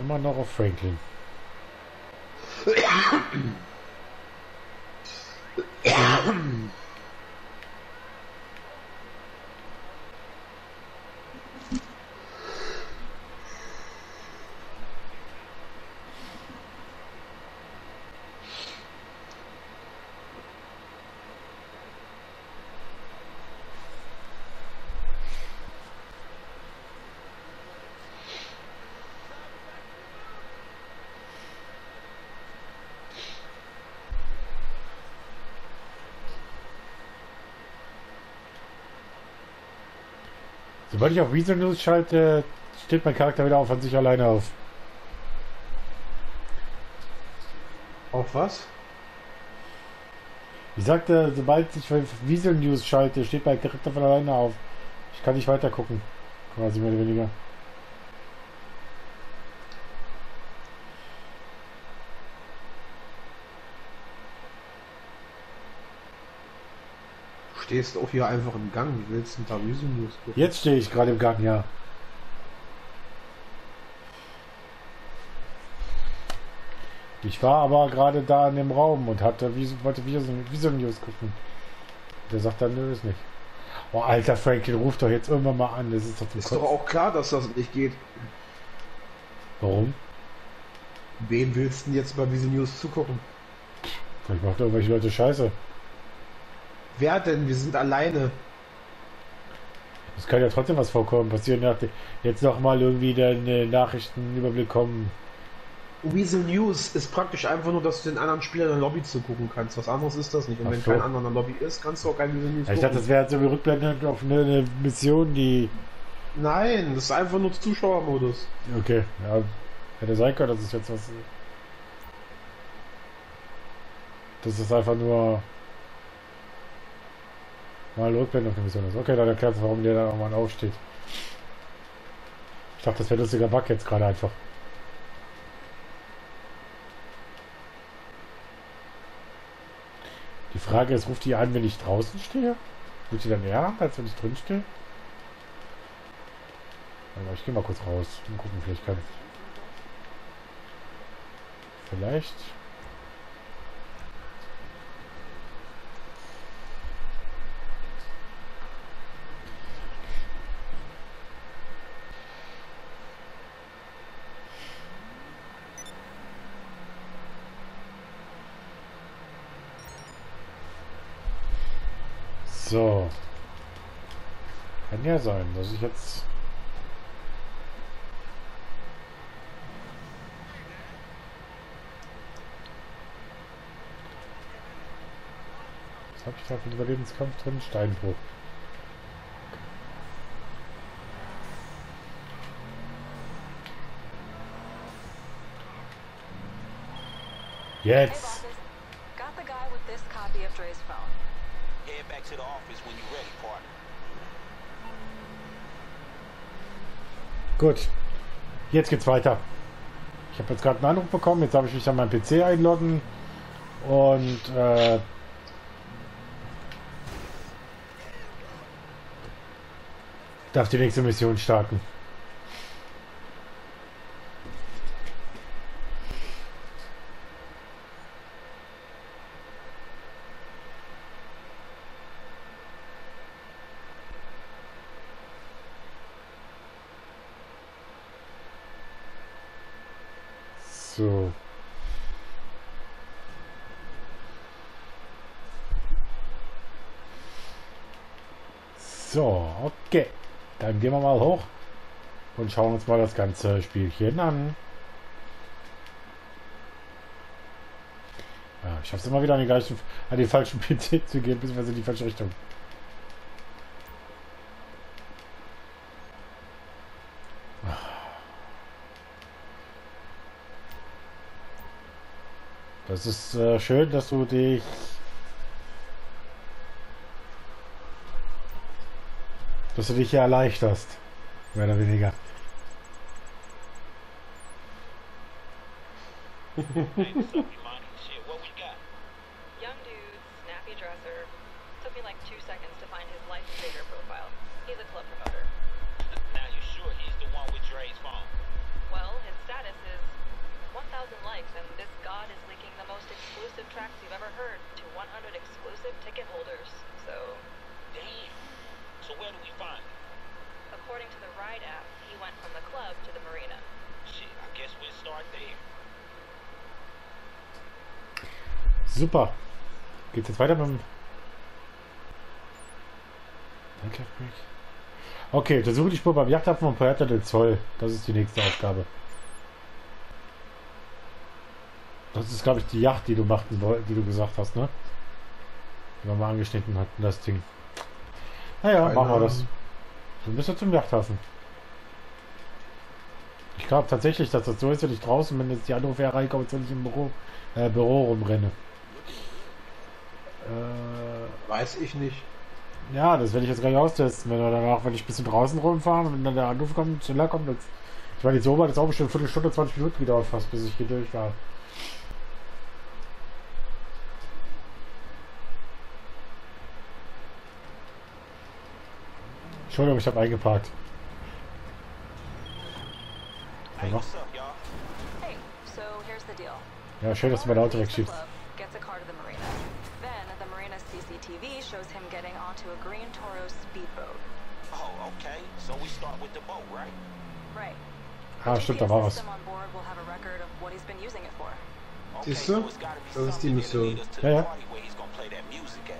immer noch auf Franklin. Sobald ich auf Visual News schalte, steht mein Charakter wieder auf von sich alleine auf. Auf was? Ich sagte, sobald ich auf Visual News schalte, steht mein Charakter von alleine auf. Ich kann nicht weiter gucken. Quasi mehr oder weniger. Du stehst auch hier einfach im Gang. Wie willst du ein paar Visual News gucken? Jetzt stehe ich gerade im Garten, ja. Ich war aber gerade da in dem Raum und wollte Visual News gucken. Der sagt dann, nö, ist nicht. Oh, alter Franklin, ruf doch jetzt irgendwann mal an. Das ist doch zum Ist doch auch klar, dass das nicht geht. Warum? Wem willst du denn jetzt bei Visual News zugucken? Vielleicht macht irgendwelche Leute Scheiße. Wer denn? Wir sind alleine. Es kann ja trotzdem was vorkommen. Passieren jetzt noch mal irgendwie den Nachrichtenüberblick kommen. Visual News ist praktisch einfach nur, dass du den anderen Spielern in der Lobby zugucken kannst. Was anderes ist das nicht. Und Ach wenn so. kein anderer in der Lobby ist, kannst du auch kein Visual News Ja, ich dachte, das gucken. wäre jetzt irgendwie rückblendend auf eine Mission, die... Nein, das ist einfach nur Zuschauermodus. Okay, ja. Hätte sein können, dass es jetzt was... Das ist einfach nur... mal eine Rückblendung auf eine Mission ist. Okay, dann erklärt es, warum der da nochmal aufsteht. Ich dachte, das wäre ein lustiger Bug jetzt gerade einfach. Die Frage ist, ruft die an, wenn ich draußen stehe? Ruft die dann eher an, als wenn ich drin stehe? Aber ich gehe mal kurz raus und gucken, vielleicht kann ich. Vielleicht. So. Kann ja sein, dass ich jetzt... Was habe ich da für einen Überlebenskampf drin? Steinbruch. Jetzt! Got the guy with this copy of Dre's phone. Head back to the office when you're ready, partner. Gut. Jetzt geht's weiter. Ich habe jetzt gerade einen Anruf bekommen. Jetzt habe ich mich an meinen PC einloggen. Und darf die nächste Mission starten. So. So, okay. Dann gehen wir mal hoch und schauen uns mal das ganze Spielchen an. Ja, ich schaffe es immer wieder an den falschen PC zu gehen, beziehungsweise in die falsche Richtung. Das ist schön, dass du dich hier erleichterst. Mehr oder weniger. Hey, what's up, Imani? Shit, what we got? Young dude, snappy dresser. Took me like 2 seconds to find his life Vader profile. He's a club promoter. Now you sure he's the one with Dre's phone? Well, his status is likes, and this god is leaking the most exclusive tracks you've ever heard to 100 exclusive ticket holders. So, Damn. So where do we find him? according to the Ride app, he went from the club to the marina. Shit, I guess we'll start there. Super. Geht's jetzt weiter mit dem... Minecraft Break? Okay, untersuche die Spur beim Yachthafen von Puerto del Sol. Das ist die nächste Aufgabe. Das ist, glaube ich, die Yacht, die du machen wolltest, die du gesagt hast, ne? Die wir mal angeschnitten hatten, das Ding. Naja, machen wir das. Dann bist du zum Yachthafen. Ich glaube tatsächlich, dass das so ist, wenn ich draußen, wenn jetzt die Anrufe reinkommen, wenn ich im Büro rumrenne. Weiß ich nicht. Ja, das werde ich jetzt gleich austesten. Wenn wir danach, wenn ich ein bisschen draußen rumfahren und wenn dann der Anruf kommt, schneller kommt. Jetzt, ich meine, so war das auch bestimmt eine Viertelstunde, 20 Minuten gedauert fast, bis ich hier durch war. Entschuldigung, ich habe eingeparkt. Hey, Ja. what's up, y'all? Hey, so here's the deal. Ja, schön, dass du mein Auto wegschiebst. Gets a car to the marina. Then the marina's CCTV shows him getting onto a green Toro speedboat. Oh, okay. So we start with the boat, right? Right. Ah, stimmt, da war was. System on board will have a record of what he's been using it for. Okay, Siehst du? so it's gotta be Das ist die something that'll Mission. lead us to Ja, the ja. party where he's gonna play that music at.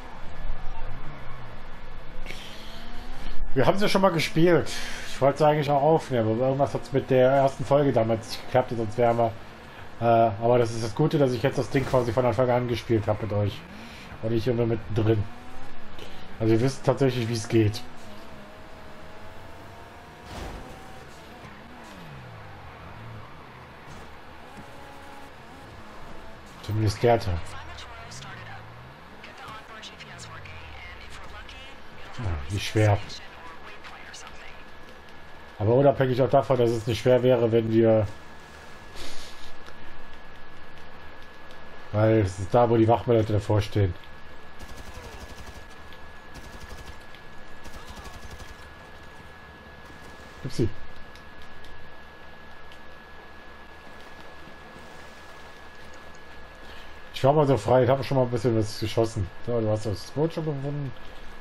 Wir haben es ja schon mal gespielt. Ich wollte es eigentlich auch aufnehmen, aber irgendwas hat es mit der ersten Folge damals nicht geklappt, sonst wären wir. Aber das ist das Gute, dass ich jetzt das Ding quasi von Anfang an gespielt habe mit euch. Und ich immer mittendrin. Also ihr wisst tatsächlich, wie es geht. Zumindest der Teil. Nicht schwer. Aber unabhängig auch davon, dass es nicht schwer wäre, wenn wir... Weil es ist da, wo die Wachmänner davor stehen. Upsi. Ich war mal so frei, ich habe schon mal ein bisschen was geschossen. So, du hast das Boot schon gefunden.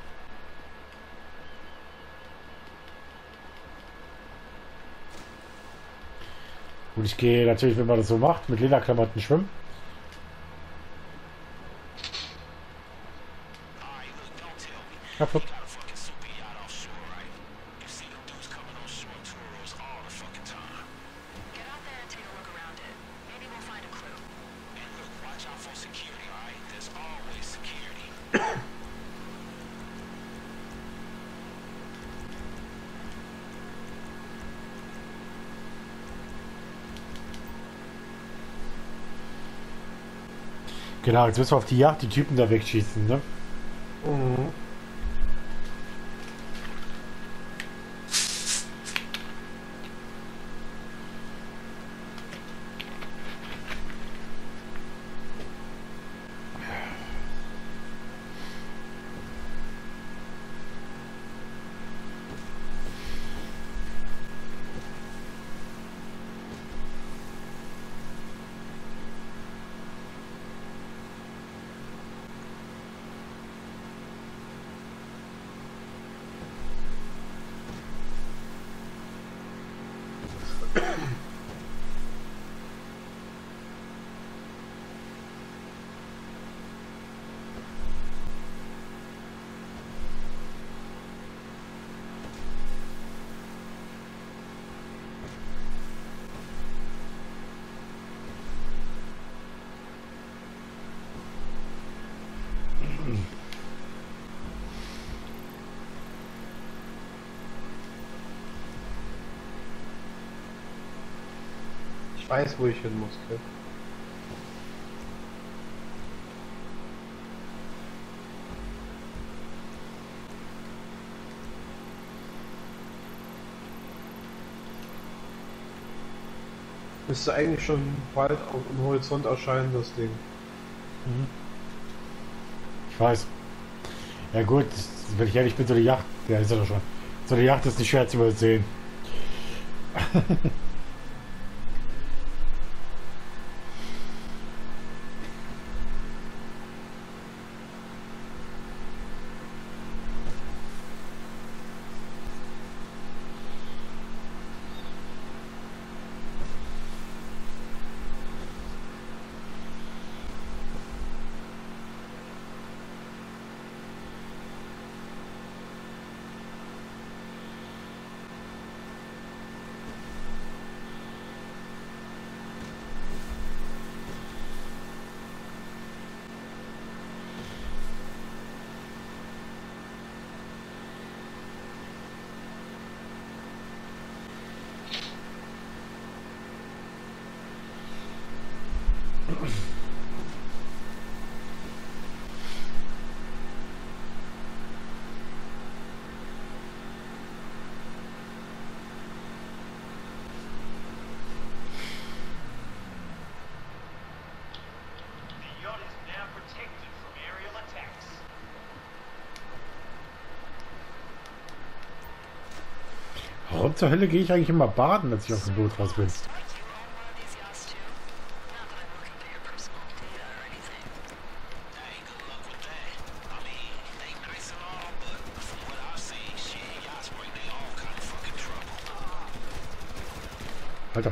Und ich gehe natürlich, wenn man das so macht, mit Lederklamotten schwimmen. Alright, look, don't tell me. Ja, flott. Got a fucking super yacht offshore, right? You see them dudes coming on shore tours all the fucking time. Get out there and take a look around it. Maybe we'll find a clue. And look, watch out for security, alright? There's always security. Genau, jetzt müssen wir auf die Yacht die Typen da wegschießen, ne? Mhm. Ich weiß, wo ich hin muss, gell? Müsste eigentlich schon bald auf dem Horizont erscheinen, das Ding. Ich weiß. Ja gut, wenn ich ehrlich bin, so eine Yacht, ja ist ja doch schon. So eine Yacht ist nicht schwer zu übersehen. The yacht is now protected from aerial attacks. Warum zur Hölle gehe ich eigentlich immer baden, als ich aus dem Boot raus bin? Hey, good luck with that. I mean, they nice and all, but from what I've seen, shit, yachts bring they all kind of fucking trouble. Alter.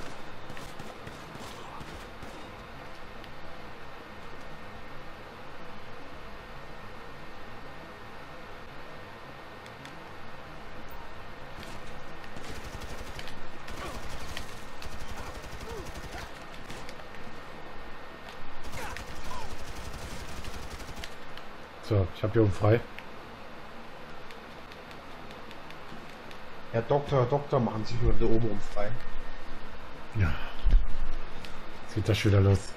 So, ich habe hier oben frei. Herr Doktor, machen sich nur da oben rum frei. Ja. Jetzt geht das schon wieder los.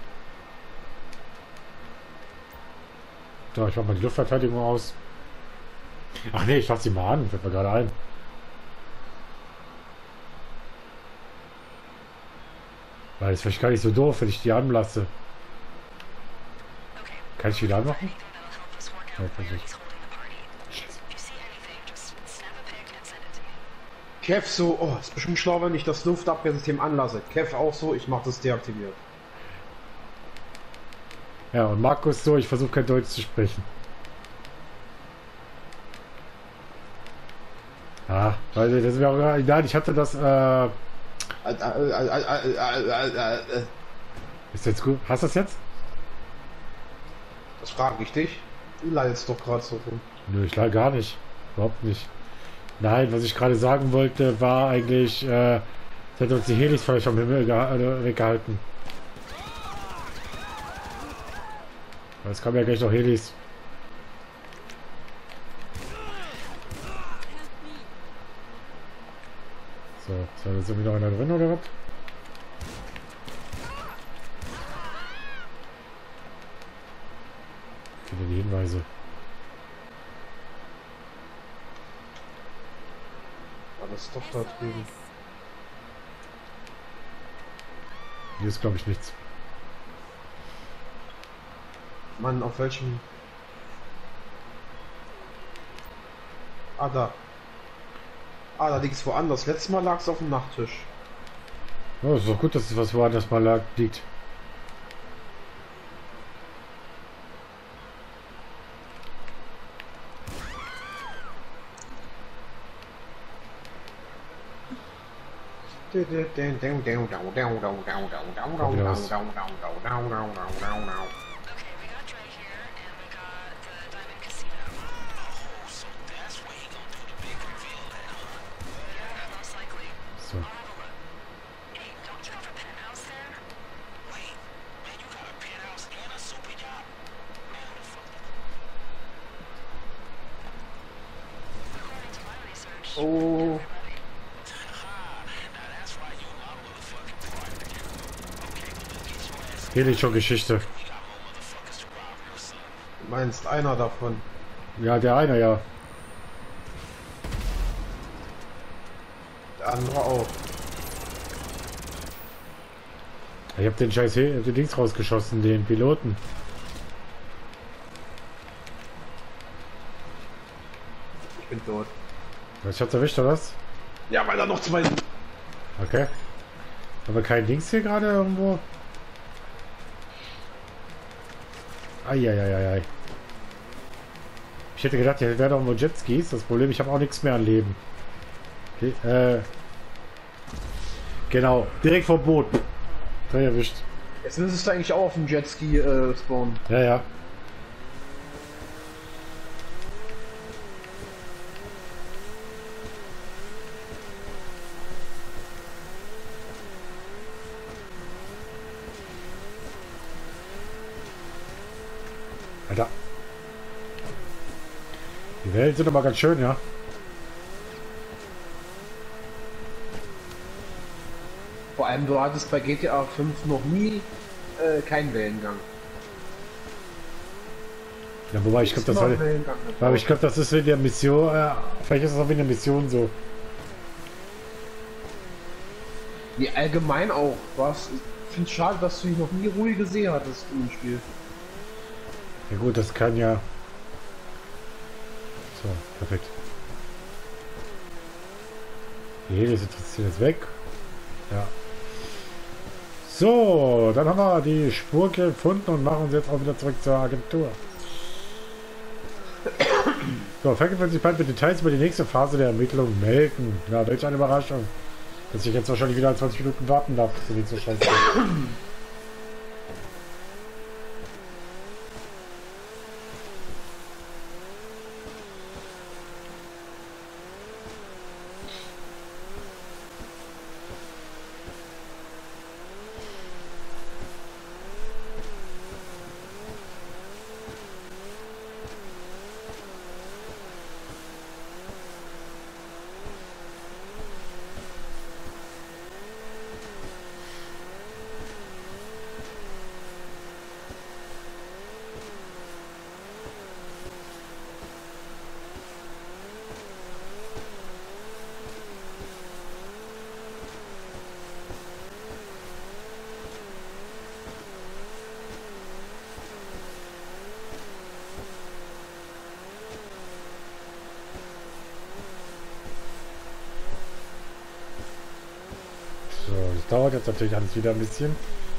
So, ich mach mal die Luftverteidigung aus. Ach nee, ich lasse sie mal an, fällt mir gerade ein. Weil es vielleicht gar nicht so doof, wenn ich die anlasse. Kann ich die wieder anmachen? Ja, kann ich nicht. Kev so, oh, ist bestimmt schlau, wenn ich das Luftabwehrsystem anlasse. Kev auch so, ich mach das deaktiviert. Ja, und Markus so, ich versuche kein Deutsch zu sprechen. Ah, weil das wäre, nein, ich hatte das, ist jetzt gut. Hast du das jetzt? Das frage ich dich. Du leidest doch gerade so rum. Nö, ich lag gar nicht. Überhaupt nicht. Nein, was ich gerade sagen wollte, war eigentlich, sie hat uns die Helis vielleicht vom Himmel weggehalten. Es kam ja gleich noch Helis. So, ist da jetzt irgendwie noch einer drin oder was? Finde die Hinweise. War das doch da drüben. Hier ist glaube ich nichts. Mann, auf welchem... Ah, da. Ah, da liegt es woanders. Letztes Mal lag es auf dem Nachttisch. Oh, ist doch gut, dass es was woanders mal liegt. Okay, we got Dre here, and we got the Diamond Casino. Oh, so that's where he gonna do the big reveal at, huh? Yeah, most likely. So. I'll have a look. Hey, don't you have a penthouse there? Wait, man, you got a penthouse and a super yacht? Man, who the fuck? According to my research, Oh. everybody. Now that's why you my motherfucking partner. Okay, well, let's get your ass. Heli schon Geschichte. We got more motherfuckers to rob real soon. Du meinst einer davon. Ja, der eine, ja. Der andere auch. Ich hab den scheiß den Dings rausgeschossen, den Piloten. Ich bin tot. Ich hab's erwischt, oder was? Ja, weil da noch zwei sind. Okay. Haben wir kein Dings hier gerade irgendwo? Eieieiei. Ich hätte gedacht, hier wären irgendwo Jetskis. Das Problem, ich habe auch nichts mehr an Leben. Okay, genau, direkt vom Boot. Drei erwischt. Jetzt müsstest du eigentlich auch auf dem Jetski spawnen. Ja, ja. Alter. Die Wellen sind aber ganz schön, ja. Vor allem, du hattest bei GTA 5 noch nie kein Wellengang. Ja, wobei ich glaube, das Ist noch war, ein Wellengang mit aber ich glaube, das ist in der Mission, vielleicht ist es auch in der Mission so. Nee, allgemein auch. Ich finde es schade, dass du dich noch nie ruhige See hattest im Spiel. Ja gut, das kann ja... So, perfekt. Okay, das interessiert jetzt weg. Ja. So, dann haben wir die Spur gefunden und machen uns jetzt auch wieder zurück zur Agentur. So, Frank wird sich bald mit Details über die nächste Phase der Ermittlung melden. Ja, welch eine Überraschung. Dass ich jetzt wahrscheinlich wieder 20 Minuten warten darf, bis die nächste Scheiße. So, das dauert jetzt natürlich alles wieder ein bisschen.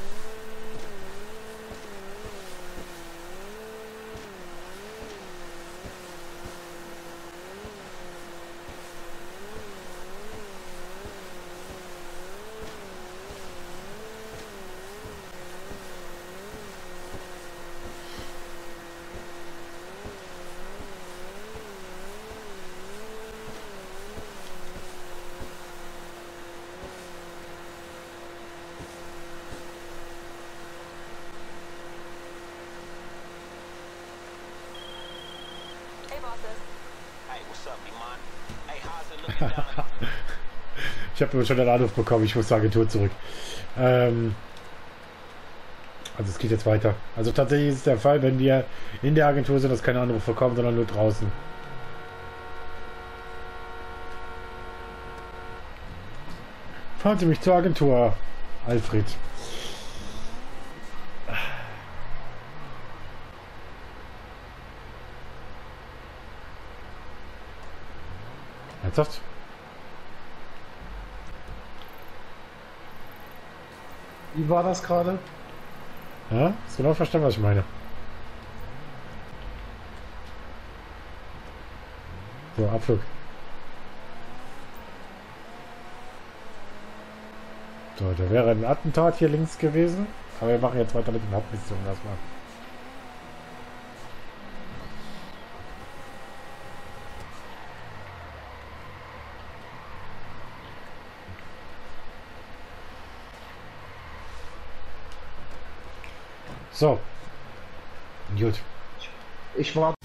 Hey, bosses. Hey, what's up, Iman? Hey, how's it looking down? Ich habe schon einen Anruf bekommen, ich muss zur Agentur zurück. Also es geht jetzt weiter. Also tatsächlich ist es der Fall, wenn wir in der Agentur sind, dass keine Anrufe kommen, sondern nur draußen. Fahren Sie mich zur Agentur, Alfred. Ernsthaft? Wie war das gerade? Ja, hast du genau verstanden, was ich meine? So, Abflug. So, da wäre ein Attentat hier links gewesen. Aber wir machen jetzt weiter mit den Hauptmissionen erstmal. So. Gut. Ich war